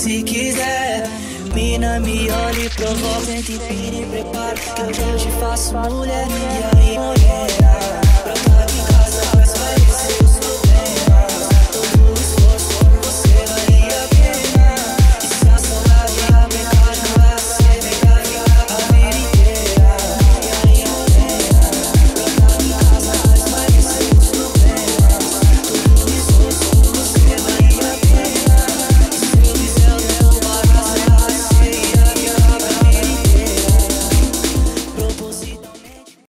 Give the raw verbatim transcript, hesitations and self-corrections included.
se quiser. Mina, me olhe, provoca, sente, vire, prepara, que eu já te faço mulher. E aí, mulher?